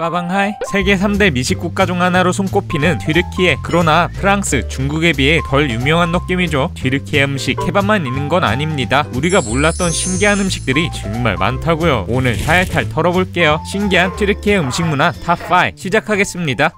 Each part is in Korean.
빠방하이. 세계 3대 미식 국가 중 하나로 손꼽히는 튀르키예. 그러나 프랑스, 중국에 비해 덜 유명한 느낌이죠. 튀르키예 음식 케밥만 있는 건 아닙니다. 우리가 몰랐던 신기한 음식들이 정말 많다고요. 오늘 탈탈 털어볼게요. 신기한 튀르키예 음식 문화 탑5 시작하겠습니다.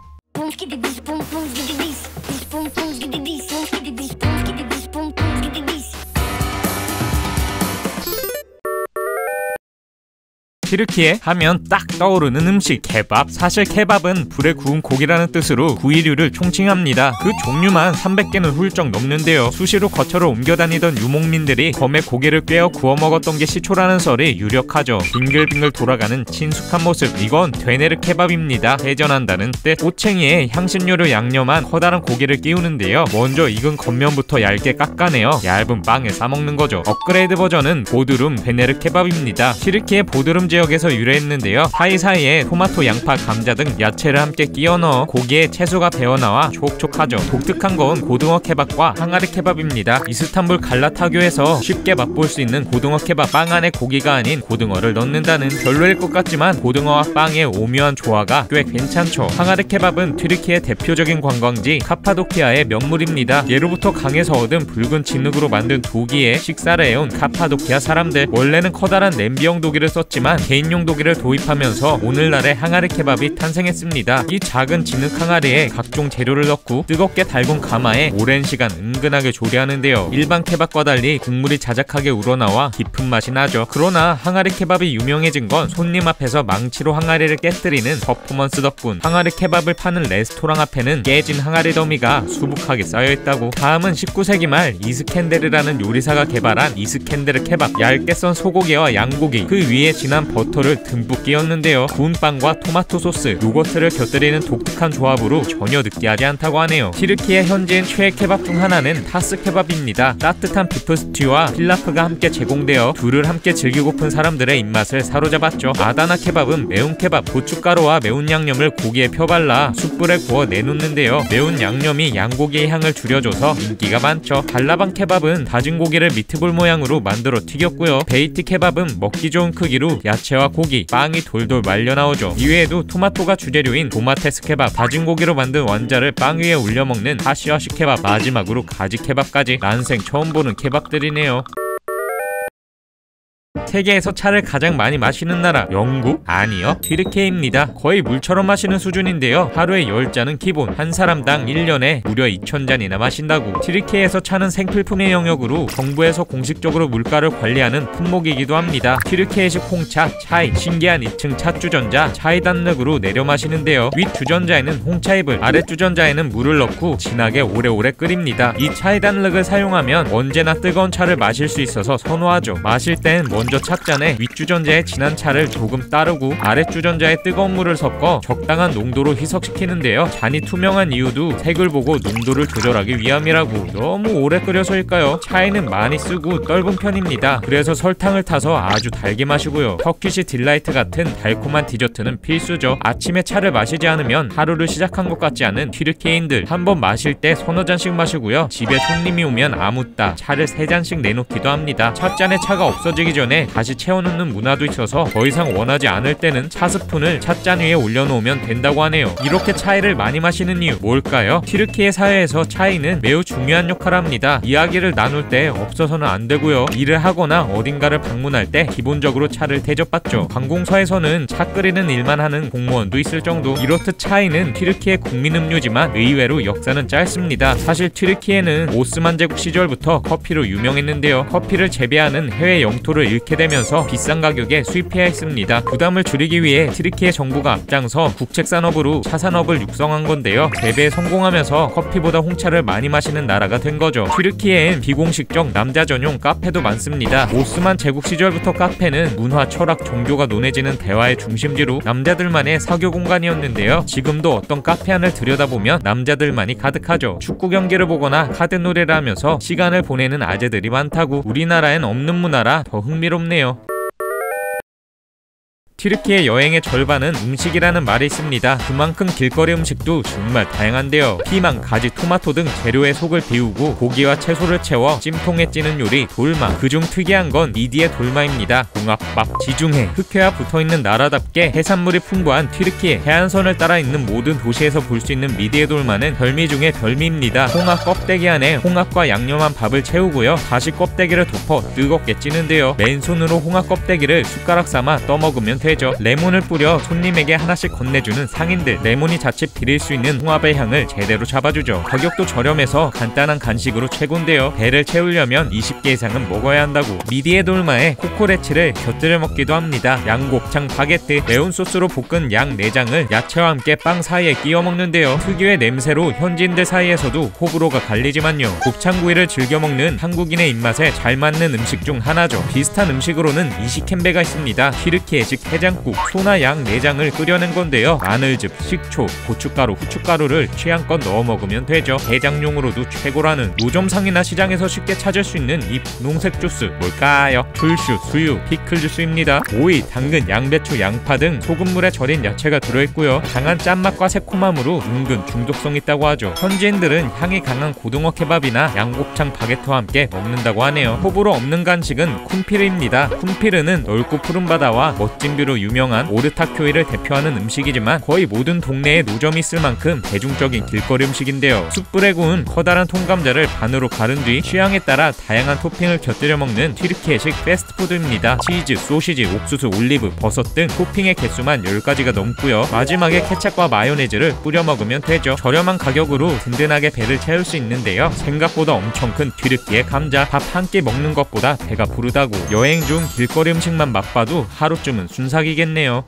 튀르키예 하면 딱 떠오르는 음식 케밥. 사실 케밥은 불에 구운 고기라는 뜻으로 구이류를 총칭합니다. 그 종류만 300개는 훌쩍 넘는데요. 수시로 거처를 옮겨 다니던 유목민들이 검에 고기를 꿰어 구워 먹었던 게 시초라는 설이 유력하죠. 빙글빙글 돌아가는 친숙한 모습, 이건 되네르 케밥입니다. 회전한다는 뜻. 꼬챙이에 향신료를 양념한 커다란 고기를 끼우는데요. 먼저 익은 겉면부터 얇게 깎아내어 얇은 빵에 싸먹는 거죠. 업그레이드 버전은 보드룸 되네르 케밥입니다. 튀르키예 보드룸 지역에서 유래했는데요. 사이사이에 토마토, 양파, 감자 등 야채를 함께 끼워 넣어 고기에 채소가 배어나와 촉촉하죠. 독특한 건 고등어 케밥과 항아리 케밥입니다. 이스탄불 갈라타교에서 쉽게 맛볼 수 있는 고등어 케밥. 빵 안에 고기가 아닌 고등어를 넣는다는, 별로일 것 같지만 고등어와 빵의 오묘한 조화가 꽤 괜찮죠. 항아리 케밥은 튀르키예 대표적인 관광지 카파도키아의 명물입니다. 예로부터 강에서 얻은 붉은 진흙으로 만든 도기에 식사를 해온 카파도키아 사람들. 원래는 커다란 냄비형 도기를 썼지만 개인용 도기를 도입하면서 오늘날의 항아리 케밥이 탄생했습니다. 이 작은 진흙 항아리에 각종 재료를 넣고 뜨겁게 달군 가마에 오랜 시간 은근하게 조리하는데요. 일반 케밥과 달리 국물이 자작하게 우러나와 깊은 맛이 나죠. 그러나 항아리 케밥이 유명해진 건 손님 앞에서 망치로 항아리를 깨뜨리는 퍼포먼스 덕분. 항아리 케밥을 파는 레스토랑 앞에는 깨진 항아리 더미가 수북하게 쌓여있다고. 다음은 19세기 말 이스켄데르라는 요리사가 개발한 이스켄데르 케밥. 얇게 썬 소고기와 양고기, 그 위에 진한 버터를 듬뿍 끼웠는데요. 구운 빵과 토마토 소스, 요거트를 곁들이는 독특한 조합으로 전혀 느끼하지 않다고 하네요. 튀르키예 현지인 최애 케밥 중 하나는 타스 케밥입니다. 따뜻한 비프 스튜와 필라프가 함께 제공되어 둘을 함께 즐기고픈 사람들의 입맛을 사로잡았죠. 아다나 케밥은 매운 케밥, 고춧가루와 매운 양념을 고기에 펴발라 숯불에 구워 내놓는데요. 매운 양념이 양고기의 향을 줄여줘서 인기가 많죠. 발라방 케밥은 다진 고기를 미트볼 모양으로 만들어 튀겼고요. 베이티 케밥은 먹기 좋은 크기로 야채와 고기, 빵이 돌돌 말려 나오죠. 이외에도 토마토가 주재료인 도마테스 케밥, 다진 고기로 만든 완자를 빵 위에 올려 먹는 하시와시 케밥, 마지막으로 가지 케밥까지. 난생 처음 보는 케밥들이네요. 세계에서 차를 가장 많이 마시는 나라 영국? 아니요, 튀르키예입니다. 거의 물처럼 마시는 수준인데요. 하루에 10잔은 기본, 한 사람당 1년에 무려 2000잔이나 마신다고. 튀르키예에서 차는 생필품의 영역으로 정부에서 공식적으로 물가를 관리하는 품목이기도 합니다. 튀르키예식 홍차, 차이, 신기한 2층 차 주전자, 차이단륵으로 내려 마시는데요. 윗 주전자에는 홍차잎을, 아래 주전자에는 물을 넣고 진하게 오래오래 끓입니다. 이 차이단륵을 사용하면 언제나 뜨거운 차를 마실 수 있어서 선호하죠. 마실 땐 먼저 찻잔에 윗주전자에 진한 차를 조금 따르고 아랫주전자에 뜨거운 물을 섞어 적당한 농도로 희석시키는데요. 잔이 투명한 이유도 색을 보고 농도를 조절하기 위함이라고. 너무 오래 끓여서일까요? 차에는 많이 쓰고 떫은 편입니다. 그래서 설탕을 타서 아주 달게 마시고요. 터키시 딜라이트 같은 달콤한 디저트는 필수죠. 아침에 차를 마시지 않으면 하루를 시작한 것 같지 않은 튀르키예인들, 한번 마실 때 서너 잔씩 마시고요. 집에 손님이 오면 아무따 차를 3잔씩 내놓기도 합니다. 찻잔에 차가 없어지기 전에 다시 채워놓는 문화도 있어서 더 이상 원하지 않을 때는 차 스푼을 찻잔 위에 올려놓으면 된다고 하네요. 이렇게 차이를 많이 마시는 이유 뭘까요? 튀르키예 사회에서 차이는 매우 중요한 역할을 합니다. 이야기를 나눌 때 없어서는 안 되고요. 일을 하거나 어딘가를 방문할 때 기본적으로 차를 대접받죠. 관공서에서는 차 끓이는 일만 하는 공무원도 있을 정도. 이렇듯 차이는 튀르키예 국민 음료지만 의외로 역사는 짧습니다. 사실 튀르키예는 오스만 제국 시절부터 커피로 유명했는데요. 커피를 재배하는 해외 영토를 잃게 되면서 비싼 가격에 수입해야 했습니다. 부담을 줄이기 위해 튀르키예 정부가 앞장서 국책산업으로 차산업을 육성한 건데요. 재배에 성공하면서 커피보다 홍차를 많이 마시는 나라가 된 거죠. 튀르키예엔 비공식적 남자 전용 카페도 많습니다. 오스만 제국 시절부터 카페는 문화, 철학, 종교가 논해지는 대화의 중심지로 남자들만의 사교 공간이었는데요. 지금도 어떤 카페 안을 들여다보면 남자들만이 가득하죠. 축구 경기를 보거나 카드 놀이를 하면서 시간을 보내는 아재들이 많다고. 우리나라엔 없는 문화라 더 흥미롭네요. 튀르키예 여행의 절반은 음식이라는 말이 있습니다. 그만큼 길거리 음식도 정말 다양한데요. 피망, 가지, 토마토 등 재료에 속을 비우고 고기와 채소를 채워 찜통에 찌는 요리 돌마. 그중 특이한 건 미디의 돌마입니다. 홍합밥. 지중해, 흑해와 붙어있는 나라답게 해산물이 풍부한 튀르키예 해안선을 따라 있는 모든 도시에서 볼 수 있는 미디의 돌마는 별미 중에 별미입니다. 홍합 껍데기 안에 홍합과 양념한 밥을 채우고요. 다시 껍데기를 덮어 뜨겁게 찌는데요. 맨손으로 홍합 껍데기를 숟가락 삼아 떠먹으면 되죠. 레몬을 뿌려 손님에게 하나씩 건네주는 상인들. 레몬이 자칫 비릴 수 있는 홍합의 향을 제대로 잡아주죠. 가격도 저렴해서 간단한 간식으로 최고인데요. 배를 채우려면 20개 이상은 먹어야 한다고. 미디의 돌마에 코코레치를 곁들여 먹기도 합니다. 양곱창 바게트. 매운 소스로 볶은 양 내장을 야채와 함께 빵 사이에 끼워 먹는데요. 특유의 냄새로 현지인들 사이에서도 호불호가 갈리지만요. 곱창구이를 즐겨 먹는 한국인의 입맛에 잘 맞는 음식 중 하나죠. 비슷한 음식으로는 이시켄베가 있습니다. 튀르키예식 해장국. 소나 양 내장을 끓여낸 건데요. 마늘즙, 식초, 고춧가루, 후춧가루를 취향껏 넣어 먹으면 되죠. 해장용으로도 최고라는. 노점상이나 시장에서 쉽게 찾을 수 있는 이 분홍색 주스 뭘까요? 풀슈, 수유, 피클 주스입니다. 오이, 당근, 양배추, 양파 등 소금물에 절인 야채가 들어있고요. 강한 짠맛과 새콤함으로 은근 중독성 있다고 하죠. 현지인들은 향이 강한 고등어 케밥이나 양곱창 바게트와 함께 먹는다고 하네요. 호불호 없는 간식은 쿰피르입니다. 쿰피르는 넓고 푸른 바다와 멋진 뷰로 유명한 오르타쿄이를 대표하는 음식이지만 거의 모든 동네에 노점이 있을 만큼 대중적인 길거리 음식인데요. 숯불에 구운 커다란 통감자를 반으로 가른 뒤 취향에 따라 다양한 토핑을 곁들여 먹는 튀르키예식 패스트푸드입니다. 치즈, 소시지, 옥수수, 올리브, 버섯 등 토핑의 개수만 10가지가 넘고요. 마지막에 케첩과 마요네즈를 뿌려 먹으면 되죠. 저렴한 가격으로 든든하게 배를 채울 수 있는데요. 생각보다 엄청 큰 튀르키예 감자. 밥 한 끼 먹는 것보다 배가 부르다고. 여행 중 길거리 음식만 맛봐도 하루쯤은 순삭이겠네요.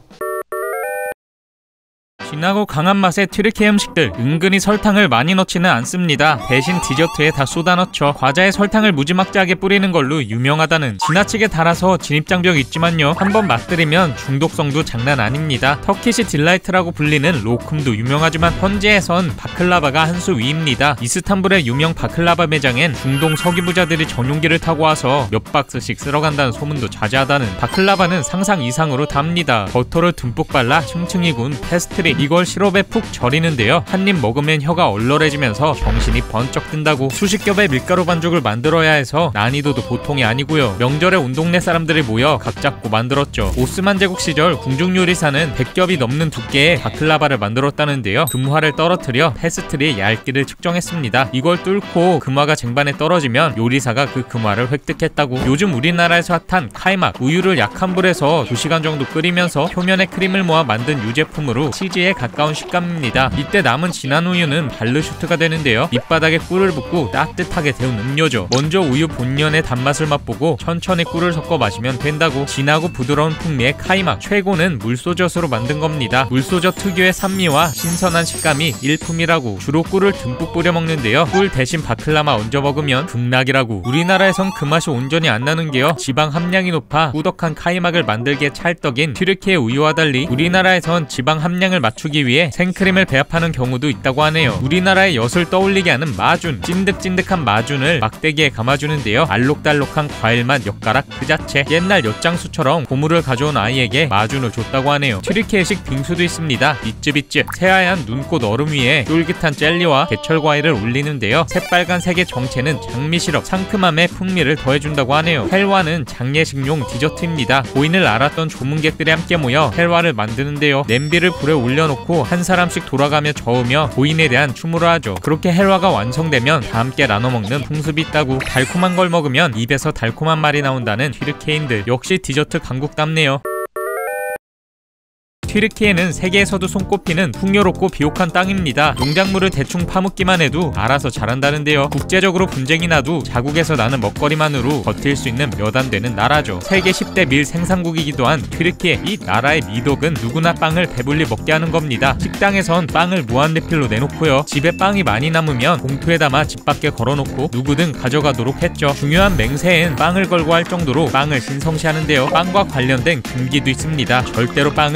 진하고 강한 맛의 튀르키예 음식들. 은근히 설탕을 많이 넣지는 않습니다. 대신 디저트에 다 쏟아 넣죠. 과자에 설탕을 무지막지하게 뿌리는 걸로 유명하다는. 지나치게 달아서 진입장벽이 있지만요. 한번 맛들이면 중독성도 장난 아닙니다. 터키시 딜라이트라고 불리는 로쿰도 유명하지만 현지에선 바클라바가 한 수 위입니다. 이스탄불의 유명 바클라바 매장엔 중동 서기부자들이 전용기를 타고 와서 몇 박스씩 쓸어간다는 소문도 자자하다는. 바클라바는 상상 이상으로 답니다. 버터를 듬뿍 발라 층층이 구운 페스트리. 이걸 시럽에 푹 절이는데요. 한 입 먹으면 혀가 얼얼해지면서 정신이 번쩍 든다고. 수십 겹의 밀가루 반죽을 만들어야 해서 난이도도 보통이 아니고요. 명절에 온 동네 사람들이 모여 각 잡고 만들었죠. 오스만 제국 시절 궁중요리사는 100겹이 넘는 두께의 바클라바를 만들었다는데요. 금화를 떨어뜨려 페스트리의 얇기를 측정했습니다. 이걸 뚫고 금화가 쟁반에 떨어지면 요리사가 그 금화를 획득했다고. 요즘 우리나라에서 핫한 카이막. 우유를 약한 불에서 2시간 정도 끓이면서 표면에 크림을 모아 만든 유제품으로 치즈에 가까운 식감입니다. 이때 남은 진한 우유는 발르슈트가 되는데요. 밑바닥에 꿀을 붓고 따뜻하게 데운 음료죠. 먼저 우유 본연의 단맛을 맛보고 천천히 꿀을 섞어 마시면 된다고. 진하고 부드러운 풍미의 카이막. 최고는 물소젓으로 만든 겁니다. 물소젓 특유의 산미와 신선한 식감이 일품이라고. 주로 꿀을 듬뿍 뿌려 먹는데요. 꿀 대신 바클라마 얹어 먹으면 극락이라고. 우리나라에선 그 맛이 온전히 안 나는 게요. 지방 함량이 높아 꾸덕한 카이막을 만들기에 찰떡인 튀르키예 우유와 달리 우리나라에선 지방 함량을 맞추기 위해 생크림을 배합하는 경우도 있다고 하네요. 우리나라의 엿을 떠올리게 하는 마준. 찐득찐득한 마준을 막대기에 감아주는데요. 알록달록한 과일맛 엿가락 그 자체. 옛날 엿장수처럼 고물을 가져온 아이에게 마준을 줬다고 하네요. 튀르키예식 빙수도 있습니다. 비쯔비쯔. 새하얀 눈꽃 얼음 위에 쫄깃한 젤리와 개철 과일을 올리는데요. 새빨간색의 정체는 장미 시럽. 상큼함에 풍미를 더해준다고 하네요. 헬와는 장례식용 디저트입니다. 고인을 알았던 조문객들이 함께 모여 헬와를 만드는데요. 냄비를 불에 올려놓고 한 사람씩 돌아가며 저으며 고인에 대한 추모를 하죠. 그렇게 헬와가 완성되면 다 함께 나눠 먹는 풍습이 있다고. 달콤한 걸 먹으면 입에서 달콤한 말이 나온다는 튀르키예인들. 역시 디저트 강국답네요. 튀르키예는 세계에서도 손꼽히는 풍요롭고 비옥한 땅입니다. 농작물을 대충 파묻기만 해도 알아서 자란다는데요. 국제적으로 분쟁이 나도 자국에서 나는 먹거리만으로 버틸 수 있는 몇 안 되는 나라죠. 세계 10대 밀 생산국이기도 한 튀르키예. 이 나라의 미덕은 누구나 빵을 배불리 먹게 하는 겁니다. 식당에선 빵을 무한리필로 내놓고요. 집에 빵이 많이 남으면 봉투에 담아 집 밖에 걸어놓고 누구든 가져가도록 했죠. 중요한 맹세엔 빵을 걸고 할 정도로 빵을 신성시하는데요. 빵과 관련된 금기도 있습니다. 절대로 빵을 버려서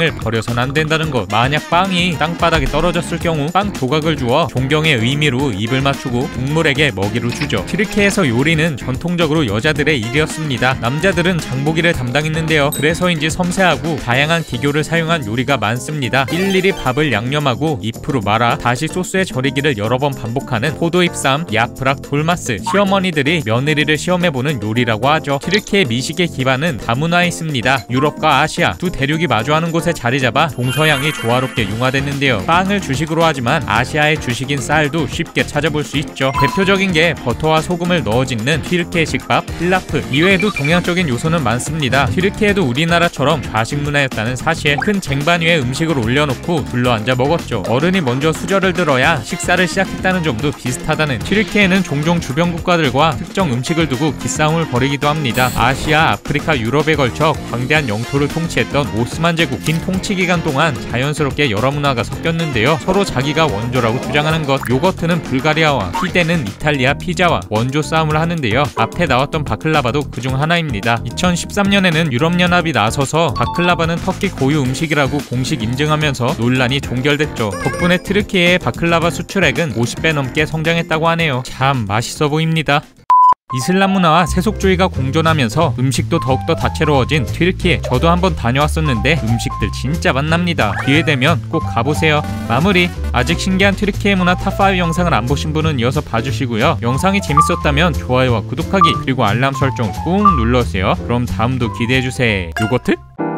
해선 안 된다는 것. 만약 빵이 땅바닥에 떨어졌을 경우 빵 조각을 주어 존경의 의미로 입을 맞추고 동물에게 먹이로 주죠. 튀르키예에서 요리는 전통적으로 여자들의 일이었습니다. 남자들은 장보기를 담당했는데요. 그래서인지 섬세하고 다양한 기교를 사용한 요리가 많습니다. 일일이 밥을 양념하고 잎으로 말아 다시 소스에 절이기를 여러 번 반복하는 포도잎쌈, 야프락, 돌마스, 시어머니들이 며느리를 시험해보는 요리라고 하죠. 튀르키예 미식의 기반은 다문화에 있습니다. 유럽과 아시아 두 대륙이 마주하는 곳에 자리 잡아 동서양이 조화롭게 융화됐는데요. 빵을 주식으로 하지만 아시아의 주식인 쌀도 쉽게 찾아볼 수 있죠. 대표적인 게 버터와 소금을 넣어 짓는 튀르키예 식밥, 필라프. 이외에도 동양적인 요소는 많습니다. 튀르키예도 우리나라처럼 좌식 문화였다는 사실. 큰 쟁반 위에 음식을 올려놓고 둘러앉아 먹었죠. 어른이 먼저 수저를 들어야 식사를 시작했다는 점도 비슷하다는. 튀르키예는 종종 주변 국가들과 특정 음식을 두고 기싸움을 벌이기도 합니다. 아시아, 아프리카, 유럽에 걸쳐 광대한 영토를 통치했던 오스만 제국. 긴 통치 기간 동안 자연스럽게 여러 문화가 섞였는데요. 서로 자기가 원조라고 주장하는 것. 요거트는 불가리아와, 피데는 이탈리아 피자와 원조 싸움을 하는데요. 앞에 나왔던 바클라바도 그중 하나입니다. 2013년에는 유럽연합이 나서서 바클라바는 터키 고유 음식이라고 공식 인증하면서 논란이 종결됐죠. 덕분에 튀르키예의 바클라바 수출액은 50배 넘게 성장했다고 하네요. 참 맛있어 보입니다. 이슬람 문화와 세속주의가 공존하면서 음식도 더욱더 다채로워진 튀르키예. 저도 한번 다녀왔었는데 음식들 진짜 맛납니다. 기회되면 꼭 가보세요. 마무리. 아직 신기한 튀르키예 문화 탑5 영상을 안 보신 분은 이어서 봐주시고요. 영상이 재밌었다면 좋아요와 구독하기 그리고 알람 설정 꾹 눌러주세요. 그럼 다음도 기대해주세요. 요거트?